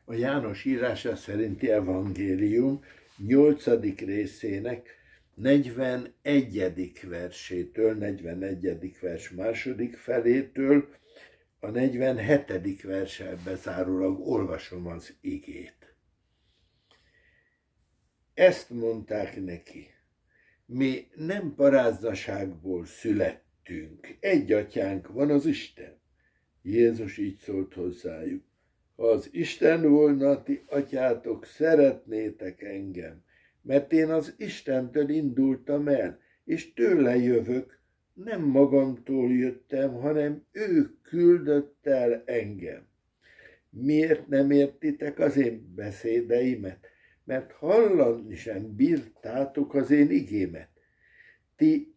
a János írása szerinti evangélium 8. részének 41. versétől, 41. vers második felétől a 47. verssel bezárólag olvasom az igét. Ezt mondták neki: mi nem paráznaságból születtünk, egy atyánk van, az Isten. Jézus így szólt hozzájuk: ha az Isten volna ti atyátok, szeretnétek engem, mert én az Istentől indultam el, és tőle jövök, nem magamtól jöttem, hanem ő küldött el engem. Miért nem értitek az én beszédeimet? Mert hallani sem bírtátok az én igémet. Ti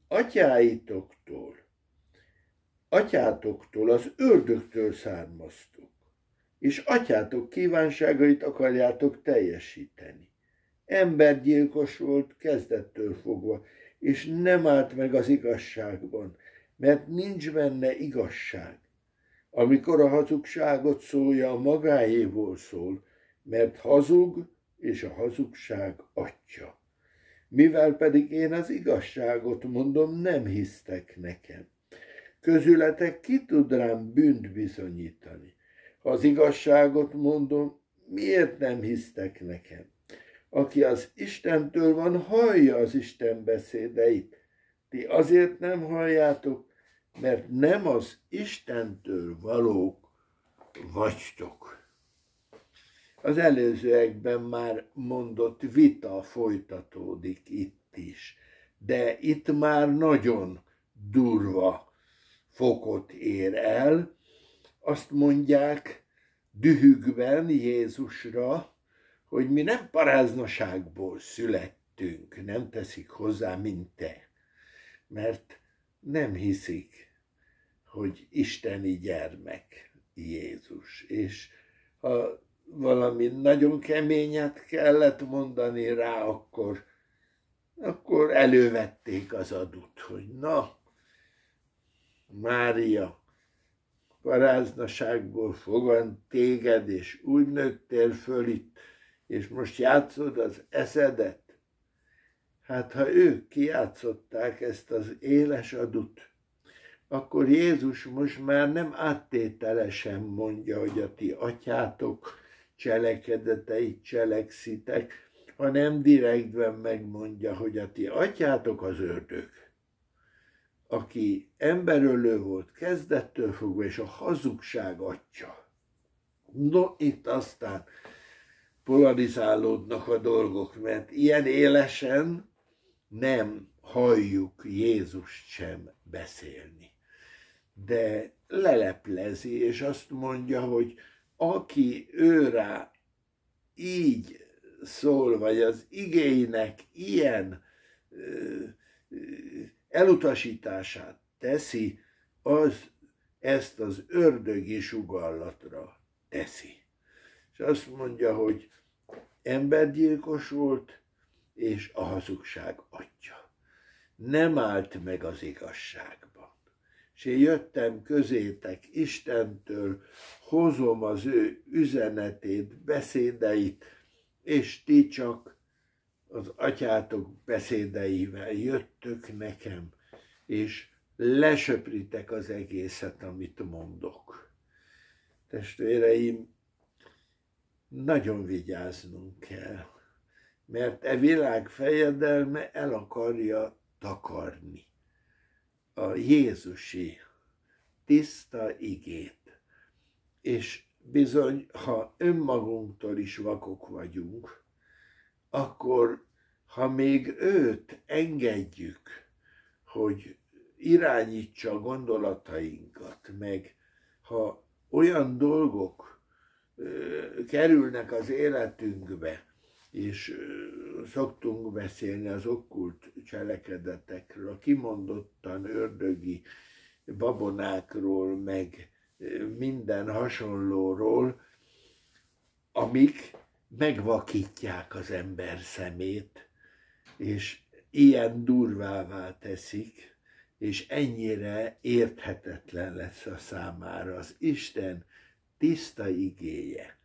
atyátoktól, az ördögtől származtok, és atyátok kívánságait akarjátok teljesíteni. Embergyilkos volt kezdettől fogva, és nem állt meg az igazságban, mert nincs benne igazság. Amikor a hazugságot szólja, a magáéból szól, mert hazug, és a hazugság atya. Mivel pedig én az igazságot mondom, nem hisztek nekem. Közületek ki tud rám bűnt bizonyítani? Ha az igazságot mondom, miért nem hisztek nekem? Aki az Istentől van, hallja az Isten beszédeit. Ti azért nem halljátok, mert nem az Istentől valók vagytok. Az előzőekben már mondott vita folytatódik itt is, de itt már nagyon durva fokot ér el. Azt mondják dühükben Jézusra, hogy mi nem paráznaságból születtünk, nem teszik hozzá, mint te, mert nem hiszik, hogy isteni gyermek Jézus. És ha valami nagyon keményet kellett mondani rá, akkor elővették az adut, hogy na, Mária, paráznaságból fogant téged, és úgy nőttél föl itt, és most játszod az eszedet. Hát ha ők kijátszották ezt az éles adut, akkor Jézus most már nem áttételesen mondja, hogy a ti atyátok cselekedeteit cselekszitek, hanem direktben megmondja, hogy a ti atyátok az ördög, aki emberölő volt kezdettől fogva, és a hazugság atya. No, itt aztán polarizálódnak a dolgok, mert ilyen élesen nem halljuk Jézust sem beszélni. De leleplezi, és azt mondja, hogy aki őrá így szól, vagy az igéinek ilyen elutasítását teszi, az ezt az ördögi sugallatra teszi. És azt mondja, hogy embergyilkos volt, és a hazugság atya. Nem állt meg az igazságban. És én jöttem közétek Istentől, hozom az ő üzenetét, beszédeit, és ti csak az atyátok beszédeivel jöttök nekem, és lesöpritek az egészet, amit mondok. Testvéreim, nagyon vigyáznunk kell, mert e világ fejedelme el akarja takarni a jézusi tiszta igét. És bizony, ha önmagunktól is vakok vagyunk, akkor ha még őt engedjük, hogy irányítsa a gondolatainkat, meg ha olyan dolgok kerülnek az életünkbe, és szoktunk beszélni az okkult cselekedetekről, a kimondottan ördögi babonákról, meg minden hasonlóról, amik megvakítják az ember szemét, és ilyen durvává teszik, és ennyire érthetetlen lesz a számára az Isten tiszta igéje.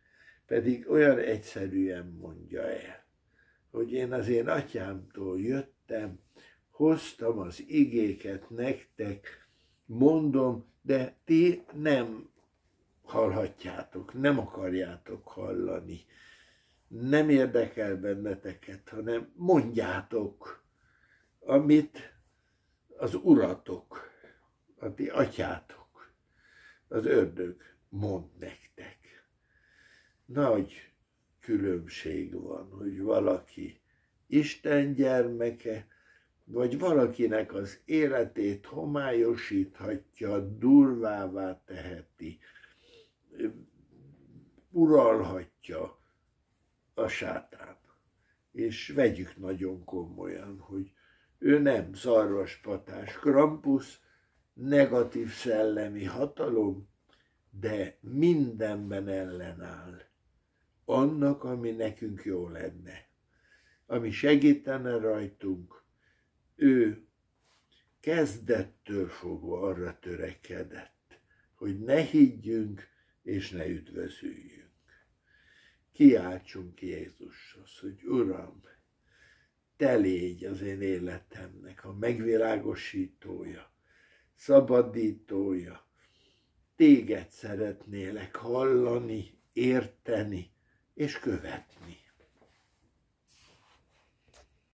pedig olyan egyszerűen mondja el, hogy én az én atyámtól jöttem, hoztam az igéket nektek, mondom, de ti nem hallhatjátok, nem akarjátok hallani. Nem érdekel benneteket, hanem mondjátok, amit az uratok, a ti atyátok, az ördög mond nektek. Nagy különbség van, hogy valaki Isten gyermeke, vagy valakinek az életét homályosíthatja, durvává teheti, uralhatja a sátán. És vegyük nagyon komolyan, hogy ő nem szarvaspatás Krampus, negatív szellemi hatalom, de mindenben ellenáll annak, ami nekünk jó lenne, ami segítene rajtunk. Ő kezdettől fogva arra törekedett, hogy ne higgyünk és ne üdvözüljünk. Kiáltsunk Jézushoz, hogy Uram, te légy az én életemnek a megvilágosítója, szabadítója. Téged szeretnélek hallani, érteni és követni.